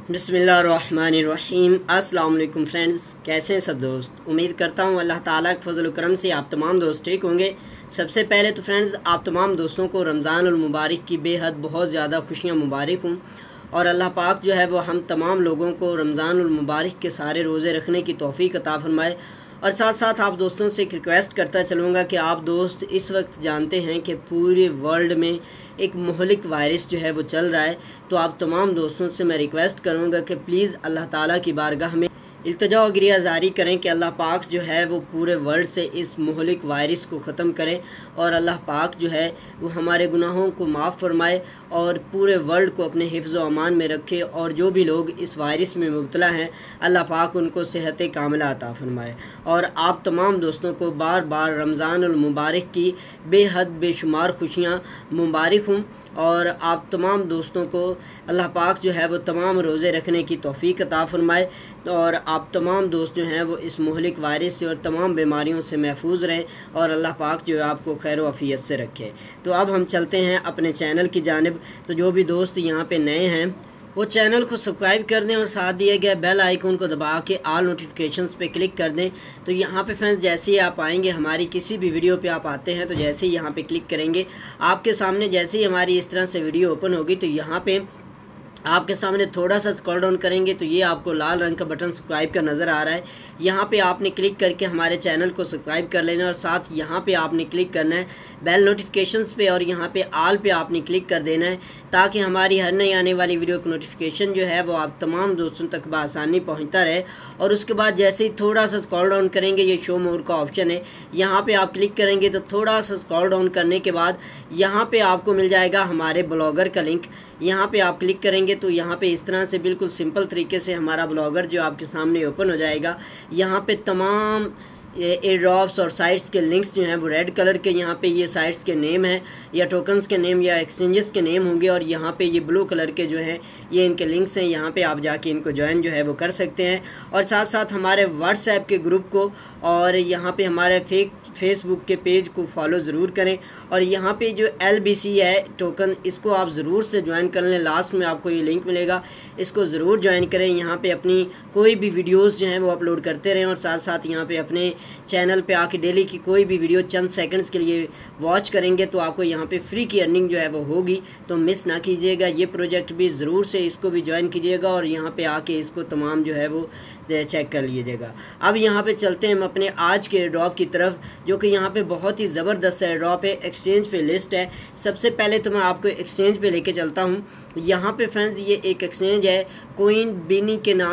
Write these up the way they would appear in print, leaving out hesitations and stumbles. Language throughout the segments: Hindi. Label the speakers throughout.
Speaker 1: बिस्मिल्लाहिर्रहमानिर्रहीम। अस्सलामुअलैकुम फ्रेंड्स, कैसे हैं सब दोस्त। उम्मीद करता हूँ अल्लाह ताला के फजल करम से आप तमाम दोस्त ठीक होंगे। सबसे पहले तो फ्रेंड्स, आप तमाम दोस्तों को रमज़ानुल मुबारक की बेहद बहुत ज़्यादा खुशियाँ मुबारक हूँ और अल्लाह पाक जो है वो हम तमाम लोगों को रमज़ानुल मुबारक के सारे रोज़े रखने की तौफ़ीक अता फरमाए। और साथ साथ आप दोस्तों से एक रिक्वेस्ट करता चलूँगा कि आप दोस्त इस वक्त जानते हैं कि पूरे वर्ल्ड में एक मुहलिक वायरस जो है वो चल रहा है। तो आप तमाम दोस्तों से मैं रिक्वेस्ट करूँगा कि प्लीज़ अल्लाह ताला की बारगाह में इल्तिजा और गिरिया जारी करें कि अल्लाह पाक जो है वो पूरे वर्ल्ड से इस मुहलिक वायरस को ख़त्म करें और अल्लाह पाक जो है वो हमारे गुनाहों को माफ़ फरमाए और पूरे वर्ल्ड को अपने हिफ्ज़ व अमान में रखे। और जो भी लोग इस वायरस में मुब्तला हैं अल्लाह पाक उनको सेहत कामिला अता फरमाए। और आप तमाम दोस्तों को बार बार रमज़ानुल मुबारक की बेहद बेशुमार खुशियाँ मुबारक हूँ और आप तमाम दोस्तों को अल्लाह पाक जो है वो तमाम रोज़े रखने की तौफ़ीक अता फरमाए और आप तमाम दोस्त जो हैं वो इस मुहलिक वायरस से और तमाम बीमारियों से महफूज रहें और अल्लाह पाक जो है आपको खैर वफ़ियत से रखे। तो अब हम चलते हैं अपने चैनल की जानिब। तो जो भी दोस्त यहाँ पे नए हैं वो चैनल को सब्सक्राइब कर दें और साथ दिए गए बेल आइकन को दबा के ऑल नोटिफिकेशंस पे क्लिक कर दें। तो यहाँ पे फ्रेंड्स, जैसे ही आप आएंगे हमारी किसी भी वीडियो पे आप आते हैं तो जैसे ही यहाँ पे क्लिक करेंगे आपके सामने जैसे ही हमारी इस तरह से वीडियो ओपन होगी तो यहाँ पे आपके सामने थोड़ा सा स्क्रॉल डाउन करेंगे तो ये आपको लाल रंग का बटन सब्सक्राइब का नज़र आ रहा है। यहाँ पे आपने क्लिक करके हमारे चैनल को सब्सक्राइब कर लेना और साथ यहाँ पे आपने क्लिक करना है बेल नोटिफिकेशंस पे और यहाँ पे ऑल पे आपने क्लिक कर देना है ताकि हमारी हर नई आने वाली वीडियो की नोटिफिकेशन जो है वो आप तमाम दोस्तों तक बआसानी पहुँचता रहे। और उसके बाद जैसे ही थोड़ा सा स्क्रॉल डाउन करेंगे ये शो मोर का ऑप्शन है, यहाँ पर आप क्लिक करेंगे तो थोड़ा सा स्क्रॉल डाउन करने के बाद यहाँ पर आपको मिल जाएगा हमारे ब्लॉगर का लिंक। यहाँ पे आप क्लिक करेंगे तो यहाँ पे इस तरह से बिल्कुल सिंपल तरीके से हमारा ब्लॉगर जो आपके सामने ओपन हो जाएगा। यहाँ पे तमाम एयरड्रॉप्स और साइट्स के लिंक्स जो हैं वो रेड कलर के यहाँ पे ये साइट्स के नेम हैं या टोकन्स के नेम या एक्सचेंजेस के नेम होंगे और यहाँ पे ये ब्लू कलर के जो हैं ये इनके लिंक्स हैं। यहाँ पे आप जाके इनको ज्वाइन जो है वो कर सकते हैं और साथ साथ हमारे व्हाट्सएप के ग्रुप को और यहाँ पे हमारे फेसबुक के पेज को फॉलो ज़रूर करें। और यहाँ पे जो LBC है टोकन, इसको आप ज़रूर से ज्वाइन कर लें। लास्ट में आपको ये लिंक मिलेगा, इसको ज़रूर ज्वाइन करें। यहाँ पे अपनी कोई भी वीडियोस जो हैं वो अपलोड करते रहें और साथ साथ यहाँ पे अपने चैनल पे आके डेली की कोई भी वीडियो चंद सेकंड्स के लिए वॉच करेंगे तो आपको यहाँ पे फ्री की अर्निंग जो है वो होगी। तो मिस ना कीजिएगा, ये प्रोजेक्ट भी ज़रूर से इसको भी ज्वाइन कीजिएगा और यहाँ पे आके इसको तमाम जो है वो चेक कर लीजिएगा। अब यहाँ पे चलते हैं हम अपने आज के एयरड्रॉप की तरफ, जो कि यहाँ पे बहुत ही ज़बरदस्त एयरड्रॉप है। एक्सचेंज पे लिस्ट है। सबसे पहले तो मैं आपको एक्सचेंज पे लेके चलता हूँ। यहाँ पे फ्रेंड्स ये एक एक्सचेंज है कोइन बीनी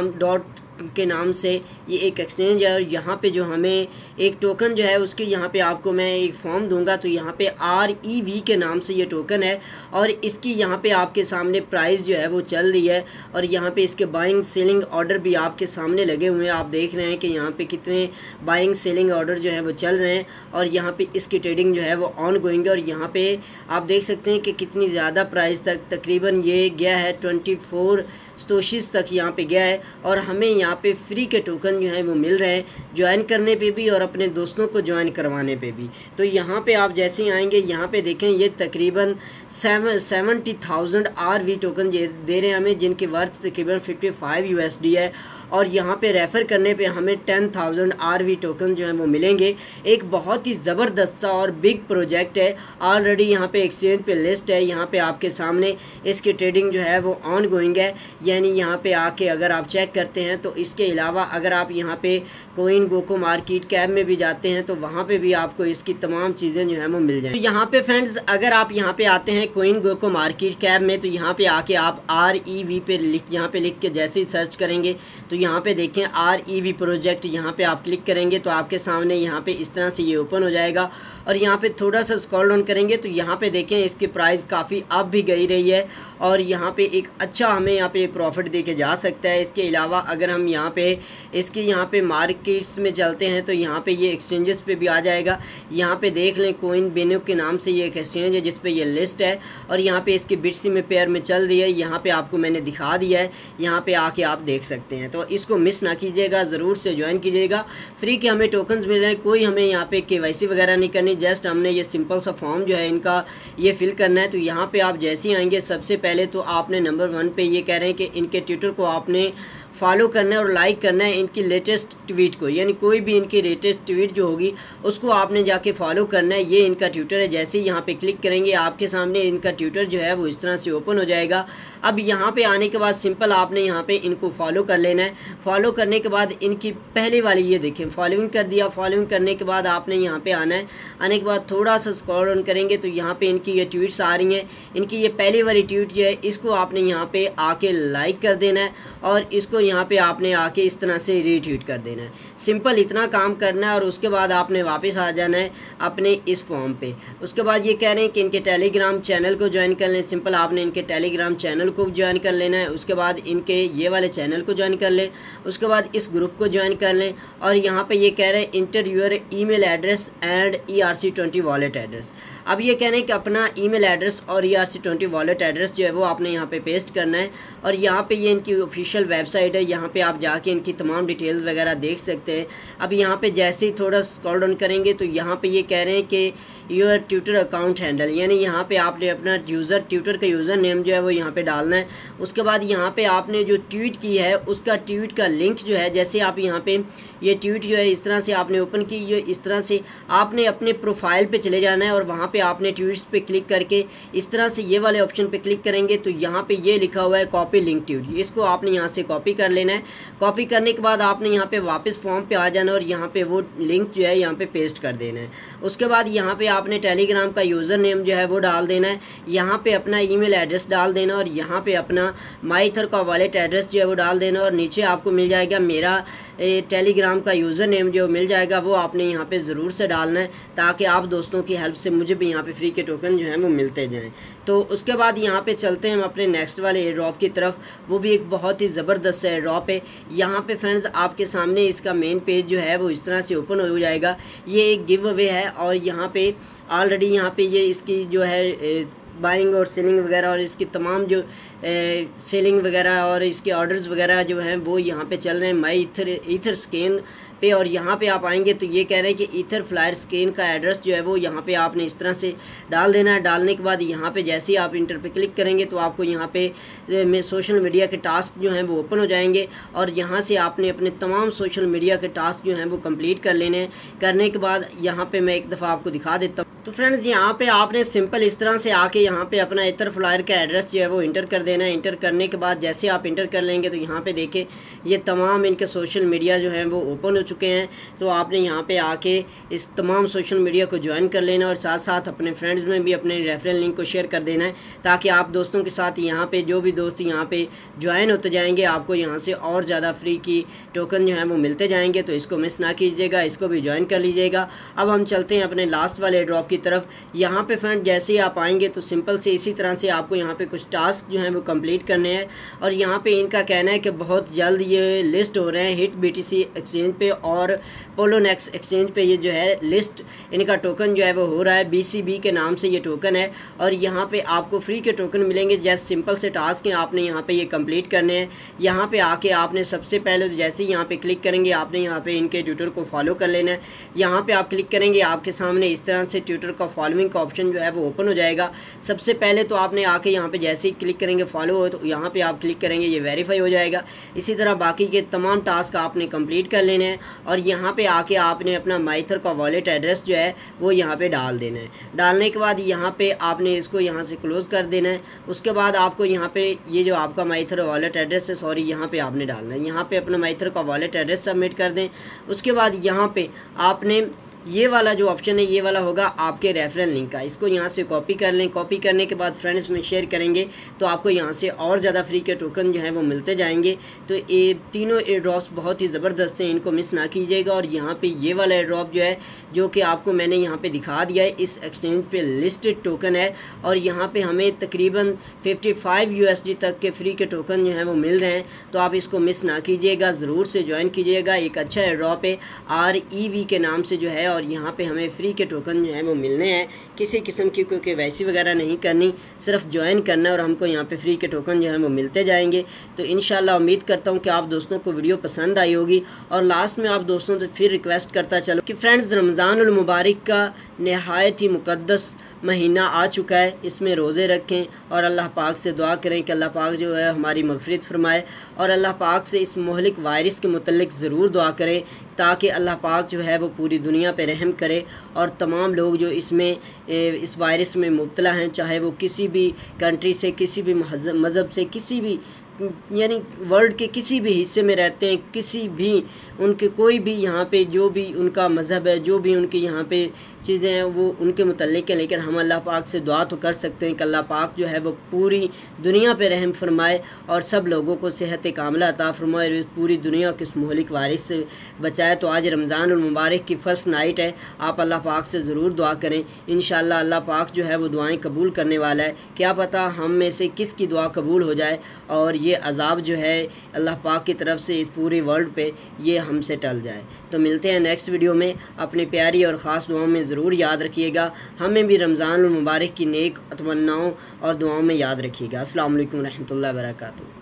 Speaker 1: के नाम से ये एक एक्सचेंज है और यहाँ पे जो हमें एक टोकन जो है उसके यहाँ पे आपको मैं एक फॉर्म दूंगा। तो यहाँ पे REV के नाम से ये टोकन है और इसकी यहाँ पे आपके सामने प्राइस जो है वो चल रही है और यहाँ पे इसके बाइंग सेलिंग ऑर्डर भी आपके सामने लगे हुए हैं। आप देख रहे हैं कि यहाँ पे कितने बाइंग सेलिंग ऑर्डर जो है वो चल रहे हैं और यहाँ पे इसकी ट्रेडिंग जो है वो ऑन गोइंग है। और यहाँ पे आप देख सकते हैं कि कितनी ज़्यादा प्राइस तक तकरीबन ये गया है 24 स्टोशीज़ तक यहाँ पे गया है और हमें यहाँ पे फ्री के टोकन जो हैं वो मिल रहे हैं ज्वाइन करने पे भी और अपने दोस्तों को ज्वाइन करवाने पे भी। तो यहाँ पे आप जैसे ही आएंगे यहाँ पे देखें ये तकरीबन 70,000 RV टोकन दे रहे हैं हमें, जिनकी वर्थ तकरीबन 55 USD है। और यहाँ पे रेफ़र करने पे हमें 10,000 RV टोकन जो हैं वो मिलेंगे। एक बहुत ही ज़बरदस्त सा और बिग प्रोजेक्ट है। ऑलरेडी यहाँ पे एक्सचेंज पे लिस्ट है, यहाँ पे आपके सामने इसकी ट्रेडिंग जो है वो ऑन गोइंग है। यानी यहाँ पे आके अगर आप चेक करते हैं तो इसके अलावा अगर आप यहाँ पे कोइन गोको मार्केट कैप में भी जाते हैं तो वहाँ पे भी आपको इसकी तमाम चीज़ें जो हैं वो मिल जाएंगी। तो यहाँ पे फ्रेंड्स, अगर आप यहाँ पे आते हैं कोइन गोको मार्केट कैप में तो यहाँ पे आके आप REV पे यहाँ पे लिख के जैसे ही सर्च करेंगे तो यहाँ पे देखें REV प्रोजेक्ट, यहाँ पे आप क्लिक करेंगे तो आपके सामने यहाँ पे इस तरह से ये ओपन हो जाएगा। और यहाँ पे थोड़ा सा स्क्रॉल डाउन करेंगे तो यहाँ पे देखें इसकी प्राइस काफ़ी अप भी गई रही है और यहाँ पे एक अच्छा हमें यहाँ पे प्रॉफिट दे के जा सकता है। इसके अलावा अगर हम यहाँ पे इसकी यहाँ पे मार्केट्स में चलते हैं तो यहाँ पे ये एक्सचेंजेस पे भी आ जाएगा। यहाँ पे देख लें कोइन बेनो के नाम से ये एक एक्सचेंज है जिस पे ये लिस्ट है और यहाँ पे इसकी BCB में पेयर में चल रही है। यहाँ पे आपको मैंने दिखा दिया है, यहाँ पे आके आप देख सकते हैं। तो इसको मिस ना कीजिएगा, ज़रूर से ज्वाइन कीजिएगा। फ्री के हमें टोकन्स मिल रहे हैं, कोई हमें यहाँ पे KYC वगैरह नहीं करनी, जस्ट हमने ये सिंपल सा फॉर्म जो है इनका ये फिल करना है। तो यहाँ पे आप जैसे ही आएंगे सबसे पहले तो आपने नंबर 1 पे ये कह रहे हैं कि इनके ट्विटर को आपने फॉलो करना है और लाइक करना है इनकी लेटेस्ट ट्वीट को, यानी कोई भी इनकी लेटेस्ट ट्वीट जो होगी उसको आपने जाके फॉलो करना है। ये इनका ट्विटर है, जैसे ही यहाँ पे क्लिक करेंगे आपके सामने इनका ट्विटर जो है वो इस तरह से ओपन हो जाएगा। अब यहाँ पे आने के बाद सिंपल आपने यहाँ पे इनको फॉलो कर लेना है। फॉलो करने के बाद इनकी पहले वाली ये देखें फॉलोइंग कर दिया। फॉलोइंग करने के बाद आपने यहाँ पे आना है, आने के बाद थोड़ा सा स्क्रॉल डाउन करेंगे तो यहाँ पे इनकी ये ट्वीट्स आ रही हैं। इनकी ये पहली वाली ट्वीट जो है इसको आपने यहाँ पे आके लाइक कर देना है और इसको यहाँ पे आपने आके इस तरह से रीट्वीट कर देना है। सिंपल इतना काम करना है और उसके बाद आपने वापस आ जाना है अपने इस फॉर्म पे। उसके बाद ये कह रहे हैं कि इनके टेलीग्राम चैनल को ज्वाइन कर लें। सिंपल आपने इनके टेलीग्राम चैनल को ज्वाइन कर लेना है। उसके बाद इनके ये वाले चैनल को ज्वाइन कर लें। उसके बाद इस ग्रुप को ज्वाइन कर लें और यहाँ पे ये कह रहे हैं enter your email address and ERC20 wallet address. अब ये कह रहे हैं कि अपना ईमेल एड्रेस और ERC20 वॉलेट एड्रेस जो है वो आपने यहाँ पे पेस्ट करना है और यहाँ पे ये इनकी ऑफिशियल वेबसाइट है, यहाँ पे आप जाके इनकी तमाम डिटेल्स वगैरह देख सकते हैं। अब यहाँ पे जैसे ही थोड़ा स्क्रॉल डाउन करेंगे तो यहाँ पे ये कह रहे हैं कि योर ट्विटर अकाउंट हैंडल, यानी यहाँ पे आपने अपना ट्विटर का यूज़र नेम जो है वो यहाँ पे डालना है। उसके बाद यहाँ पे आपने जो ट्वीट की है उसका ट्वीट का लिंक जो है, जैसे आप यहाँ पे ये ट्वीट जो है इस तरह से आपने ओपन की, ये इस तरह से आपने अपने प्रोफाइल पे चले जाना है और वहाँ पे आपने ट्वीट्स पे क्लिक करके इस तरह से ये वाले ऑप्शन पे क्लिक करेंगे तो यहाँ पे ये लिखा हुआ है कॉपी लिंक ट्वीट, इसको आपने यहाँ से कॉपी कर लेना है। कॉपी करने के बाद आपने यहाँ पे वापस फॉर्म पे आ जाना और यहाँ पे वो लिंक जो है यहाँ पे पेस्ट कर देना है। उसके बाद यहाँ पे आपने टेलीग्राम का यूज़र नेम जो है वो डाल देना है, यहाँ पे अपना ईमेल एड्रेस डाल देना और यहाँ पे अपना माईथर का वॉलेट एड्रेस जो है वो डाल देना और नीचे आपको मिल जाएगा मेरा टेलीग्राम का यूज़र नेम जो मिल जाएगा, वो आपने यहाँ पे ज़रूर से डालना है ताकि आप दोस्तों की हेल्प से मुझे भी यहाँ पे फ्री के टोकन जो हैं वो मिलते जाएं। तो उसके बाद यहाँ पे चलते हैं हम अपने नेक्स्ट वाले एयर ड्रॉप की तरफ, वो भी एक बहुत ही ज़बरदस्त एयर ड्रॉप है। यहाँ पे फ्रेंड्स आपके सामने इसका मेन पेज जो है वो इस तरह से ओपन हो जाएगा। ये एक गिव अवे है और यहाँ पे ऑलरेडी यहाँ पे ये इसकी जो है बाइंग और सेलिंग वगैरह और इसकी तमाम जो सेलिंग वगैरह और इसके ऑर्डर्स वगैरह जो हैं वो यहाँ पे चल रहे हैं माई ईथर स्कैन पे। और यहाँ पे आप आएंगे तो ये कह रहे हैं कि ईथर फ्लायर स्कैन का एड्रेस जो है वो यहाँ पे आपने इस तरह से डाल देना है। डालने के बाद यहाँ पे जैसे ही आप इंटर पे क्लिक करेंगे तो आपको यहाँ पे सोशल मीडिया के टास्क जो हैं वो ओपन हो जाएंगे और यहाँ से आपने अपने तमाम सोशल मीडिया के टास्क जो हैं वो कंप्लीट कर लेने हैं। करने के बाद यहाँ पे मैं एक दफ़ा आपको दिखा देता हूँ। तो फ्रेंड्स यहाँ पे आपने सिंपल इस तरह से आके यहाँ पे अपना ईथर फ्लायर का एड्रेस जो है वो इंटर कर देना है। इंटर करने के बाद जैसे आप इंटर कर लेंगे तो यहाँ पे देखें ये तमाम इनके सोशल मीडिया जो हैं वो ओपन हो चुके हैं। तो आपने यहाँ पे आके इस तमाम सोशल मीडिया को ज्वाइन कर लेना और साथ साथ अपने फ्रेंड्स में भी अपने रेफरल लिंक को शेयर कर देना है ताकि आप दोस्तों के साथ यहाँ पे जो भी दोस्त यहाँ पे ज्वाइन होते जाएंगे आपको यहाँ से और ज़्यादा फ्री की टोकन जो है वो मिलते जाएंगे। तो इसको मिस ना कीजिएगा, इसको भी ज्वाइन कर लीजिएगा। अब हम चलते हैं अपने लास्ट वाले ड्रॉप की तरफ। यहाँ पे फ्रेंड जैसे ही आप आएंगे तो सिंपल से इसी तरह से आपको यहाँ पे कुछ टास्क जो हैं वो कंप्लीट करने हैं और यहाँ पे इनका कहना है कि बहुत जल्द ये लिस्ट हो रहे हैं हिट BTC एक्सचेंज पे और पोलोनेक्स एक्सचेंज पे। ये जो है लिस्ट इनका टोकन जो है वो हो रहा है, BCB के नाम से ये टोकन है और यहाँ पे आपको फ्री के टोकन मिलेंगे। जैसे सिंपल से टास्क हैं आपने यहाँ पे ये कंप्लीट करने हैं। यहाँ पे आके आपने सबसे पहले जैसे ही यहाँ पे क्लिक करेंगे आपने यहाँ पे इनके ट्विटर को फॉलो कर लेना है। यहाँ पे आप क्लिक करेंगे आपके सामने इस तरह से ट्विटर का फॉलोइंग का ऑप्शन जो है वो ओपन हो जाएगा। सबसे पहले तो आपने आके यहाँ पे जैसे ही क्लिक करेंगे फॉलो हो तो यहाँ पे आप क्लिक करेंगे ये वेरीफाई हो जाएगा। इसी तरह बाकी के तमाम टास्क आपने कंप्लीट कर लेने हैं और यहाँ पे आके आपने अपना माईथर का वॉलेट एड्रेस जो है वो यहाँ पे डाल देना है। डालने के बाद यहाँ पे आपने इसको यहाँ से क्लोज़ कर देना है। उसके बाद आपको यहाँ पे ये जो आपका माईथर वॉलेट एड्रेस है यहाँ पे आपने डालना है। यहाँ पे अपना माईथर का वॉलेट एड्रेस सबमिट कर दें। उसके बाद यहाँ पे आपने ये वाला जो ऑप्शन है ये वाला होगा आपके रेफरल लिंक का, इसको यहाँ से कॉपी कर लें। कॉपी करने के बाद फ्रेंड्स में शेयर करेंगे तो आपको यहाँ से और ज़्यादा फ्री के टोकन जो है वो मिलते जाएंगे। तो ये तीनों एयर ड्रॉप्स बहुत ही ज़बरदस्त हैं, इनको मिस ना कीजिएगा। और यहाँ पे ये वाला एयर ड्रॉप जो है जो कि आपको मैंने यहाँ पे दिखा दिया है, इस एक्सचेंज पे लिस्टेड टोकन है और यहाँ पे हमें तकरीबन 55 USD तक के फ्री के टोकन जो हैं वो मिल रहे हैं। तो आप इसको मिस ना कीजिएगा, ज़रूर से ज्वाइन कीजिएगा। एक अच्छा एयर ड्रॉप है, REV के नाम से जो है और यहाँ पे हमें फ्री के टोकन जो है वो मिलने हैं। किसी किस्म की कोई KYC वगैरह नहीं करनी, सिर्फ ज्वाइन करना और हमको यहाँ पे फ्री के टोकन जो है वो मिलते जाएंगे। तो इंशाल्लाह उम्मीद करता हूँ कि आप दोस्तों को वीडियो पसंद आई होगी। और लास्ट में आप दोस्तों से फिर रिक्वेस्ट करता चलो कि फ्रेंड्स, रमज़ानुल मुबारक का नहायत ही मुक़द्दस महीना आ चुका है। इसमें रोज़े रखें और अल्लाह पाक से दुआ करें कि अल्लाह पाक जो है हमारी मग़फ़िरत फ़रमाए, और अल्लाह पाक से इस मोहलिक वायरस के मुतल्लिक़ ज़रूर दुआ करें ताकि अल्लाह पाक जो है वो पूरी दुनिया पे रहम करे और तमाम लोग जो इसमें इस वायरस में मुब्तला हैं, चाहे वो किसी भी कंट्री से, किसी भी मज़हब से, किसी भी यानी वर्ल्ड के किसी भी हिस्से में रहते हैं, किसी भी उनके कोई भी यहाँ पे जो भी उनका मज़हब है, जो भी उनके यहाँ पे चीज़ें हैं वो उनके मुतल्लिक़ है। लेकिन हम अल्लाह पाक से दुआ तो कर सकते हैं कि अल्लाह पाक जो है वो पूरी दुनिया पे रहम फरमाए और सब लोगों को सेहत कामिला अता फरमाए और पूरी दुनिया को इस मोहलिक वायरस से बचाए। तो आज रमज़ानुल मुबारक की फ़र्स्ट नाइट है, आप अल्लाह पाक से ज़रूर दुआ करें। इंशाअल्लाह अल्लाह पाक जो है वो दुआएँ कबूल करने वाला है। क्या पता हम में से किसकी दुआ कबूल हो जाए और ये अज़ाब जो है अल्लाह पाक की तरफ से पूरी वर्ल्ड पे ये हमसे टल जाए। तो मिलते हैं नेक्स्ट वीडियो में। अपनी प्यारी और ख़ास दुआओं में ज़रूर याद रखिएगा। हमें भी रमज़ानुल मुबारक की नेक तमन्नाओं और दुआओं में याद रखिएगा। अस्सलाम वालेकुम रहमतुल्लाहि व बरकातहू।